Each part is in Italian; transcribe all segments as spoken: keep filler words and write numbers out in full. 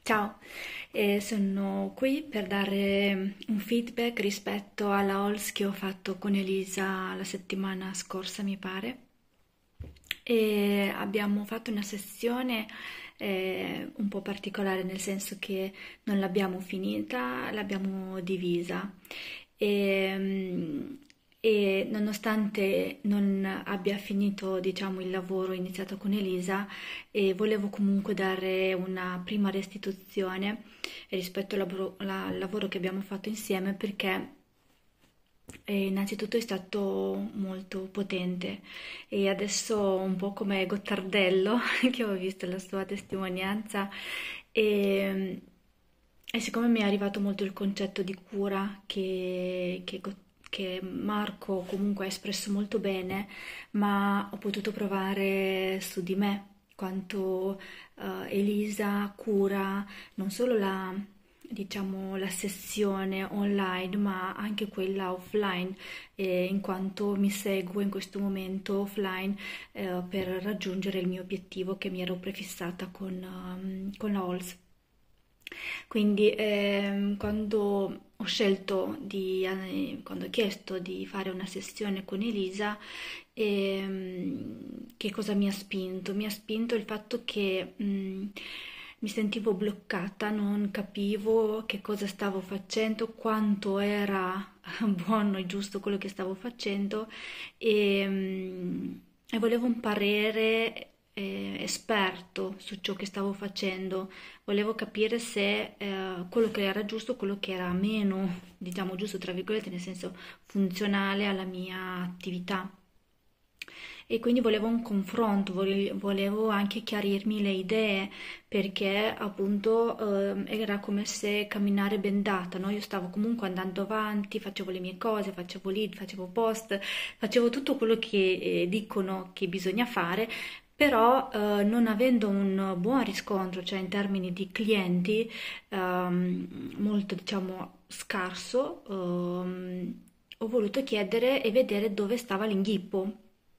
Ciao, eh, sono qui per dare un feedback rispetto alla H O L S che ho fatto con Elisa la settimana scorsa, mi pare. E abbiamo fatto una sessione eh, un po' particolare, nel senso che non l'abbiamo finita, l'abbiamo divisa. E, mm, e nonostante non abbia finito, diciamo, il lavoro iniziato con Elisa, e volevo comunque dare una prima restituzione rispetto al lavoro, la- al lavoro che abbiamo fatto insieme, perché eh, innanzitutto è stato molto potente e adesso un po' come Gottardello che ho visto la sua testimonianza e, e siccome mi è arrivato molto il concetto di cura che, che Go- che Marco comunque ha espresso molto bene, ma ho potuto provare su di me quanto eh, Elisa cura non solo la, diciamo, la sessione online, ma anche quella offline, eh, in quanto mi seguo in questo momento offline eh, per raggiungere il mio obiettivo che mi ero prefissata con, ehm, con la H O L S. Quindi ehm, quando ho scelto di, eh, quando ho chiesto di fare una sessione con Elisa, ehm, che cosa mi ha spinto? Mi ha spinto il fatto che mh, mi sentivo bloccata, non capivo che cosa stavo facendo, quanto era buono e giusto quello che stavo facendo e, mh, e volevo un parere eh, esperto su ciò che stavo facendo. Volevo capire se eh, quello che era giusto, quello che era meno, diciamo giusto tra virgolette, nel senso funzionale alla mia attività. E quindi volevo un confronto, vole- volevo anche chiarirmi le idee, perché appunto ehm, era come se camminare bendata, no? Io stavo comunque andando avanti, facevo le mie cose, facevo lead, facevo post, facevo tutto quello che eh, dicono che bisogna fare, però eh, non avendo un buon riscontro, cioè in termini di clienti, ehm, molto diciamo scarso, ehm, ho voluto chiedere e vedere dove stava l'inghippo.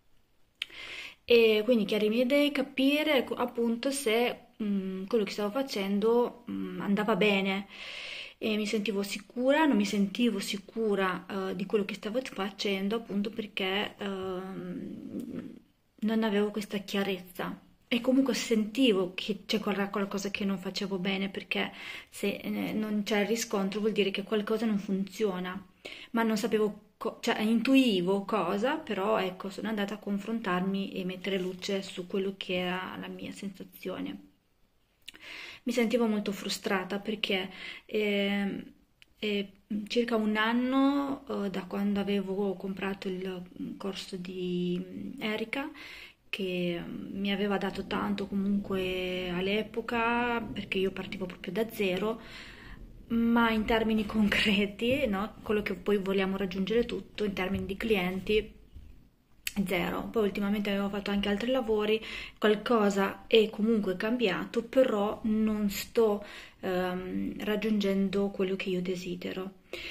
E quindi chiarirmi le idee, capire ecco, appunto se mh, quello che stavo facendo mh, andava bene. E mi sentivo sicura, non mi sentivo sicura eh, di quello che stavo facendo, appunto perché ehm, non avevo questa chiarezza. E comunque sentivo che c'è qual- qualcosa che non facevo bene, perché se eh, non c'è il riscontro vuol dire che qualcosa non funziona, ma non sapevo, co- cioè intuivo cosa, però ecco, sono andata a confrontarmi e mettere luce su quello che era la mia sensazione. Mi sentivo molto frustrata perché eh, è circa un anno eh, da quando avevo comprato il mm, corso di mm, Erika, che mm, mi aveva dato tanto comunque all'epoca, perché io partivo proprio da zero, ma in termini concreti, no? Quello che poi vogliamo raggiungere tutto in termini di clienti, zero. Poi ultimamente avevo fatto anche altri lavori, qualcosa è comunque cambiato, però non sto ehm, raggiungendo quello che io desidero.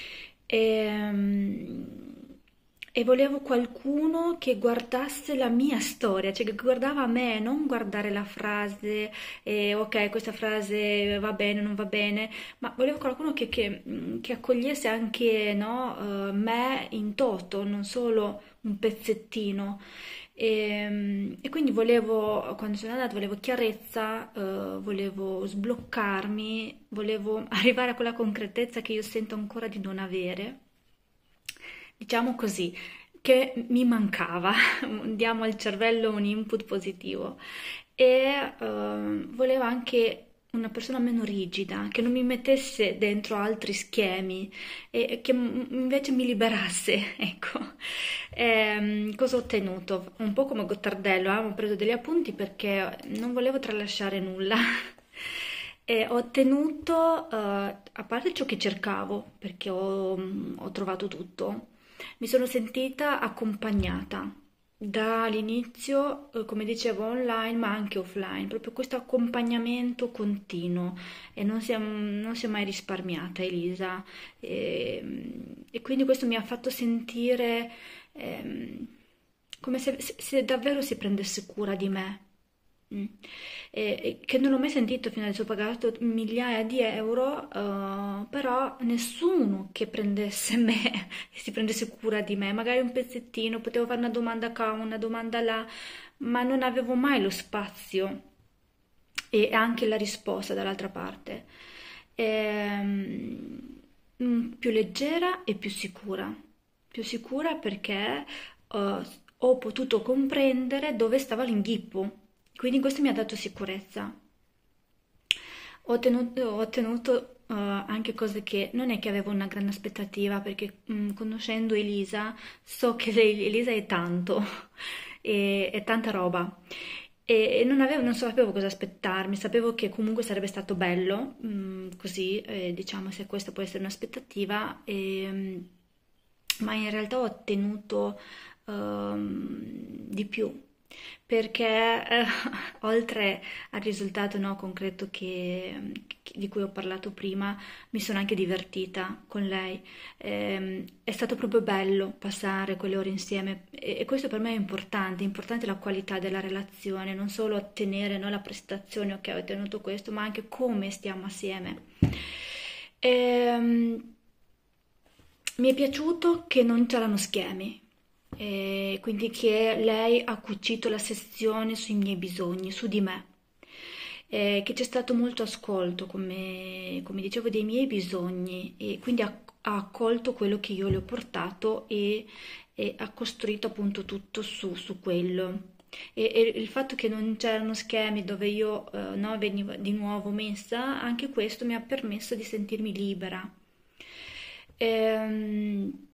E, e volevo qualcuno che guardasse la mia storia, cioè che guardava me, non guardare la frase, eh, ok, questa frase va bene, non va bene, ma volevo qualcuno che, che, mh, che accogliesse anche no, eh, me in toto, non solo un pezzettino. E, e quindi volevo, quando sono andata, volevo chiarezza, eh, volevo sbloccarmi, volevo arrivare a quella concretezza che io sento ancora di non avere, diciamo così, che mi mancava. Diamo al cervello un input positivo e eh, volevo anche una persona meno rigida, che non mi mettesse dentro altri schemi e che m- invece mi liberasse, ecco. Ehm, cosa ho ottenuto? Un po' come Gottardello, eh, ho preso degli appunti perché non volevo tralasciare nulla. E ho ottenuto, eh, a parte ciò che cercavo, perché ho, ho trovato tutto, mi sono sentita accompagnata dall'inizio, eh, come dicevo, online, ma anche offline, proprio questo accompagnamento continuo e non si è, non si è mai risparmiata Elisa. E, e quindi questo mi ha fatto sentire ehm, come se, se se davvero si prendesse cura di me. Mm. E- e che non l'ho mai sentito fino adesso, ho pagato migliaia di euro, eh, però nessuno che prendesse me, che si prendesse cura di me, magari un pezzettino, potevo fare una domanda qua, una domanda là, ma non avevo mai lo spazio e anche la risposta dall'altra parte. Ehm, mm, più leggera e più sicura. Più sicura perché eh, ho potuto comprendere dove stava l'inghippo. Quindi questo mi ha dato sicurezza. Ho ottenuto, ho ottenuto, eh, anche cose che non è che avevo una grande aspettativa, perché mm, conoscendo Elisa so che lei, Elisa è tanto, e- è tanta roba. E, e non avevo, non sapevo cosa aspettarmi, sapevo che comunque sarebbe stato bello, mm, così, eh, diciamo, se questa può essere un'aspettativa, e, ma in realtà ho ottenuto ehm, di più, perché eh, oltre al risultato, no, concreto che- che- di cui ho parlato prima, mi sono anche divertita con lei. Ehm, è stato proprio bello passare quelle ore insieme e, e questo per me è importante, è importante la qualità della relazione, non solo ottenere, no, la prestazione, ok, ho ottenuto questo, ma anche come stiamo assieme. Ehm, Mi è piaciuto che non c'erano schemi, e quindi che lei ha cucito la sezione sui miei bisogni, su di me, e che c'è stato molto ascolto, come, come dicevo, dei miei bisogni e quindi ha, ha accolto quello che io le ho portato e, e ha costruito appunto tutto su, su quello. E, e il fatto che non c'erano schemi dove io eh, no, venivo di nuovo messa, anche questo mi ha permesso di sentirmi libera. Ehm,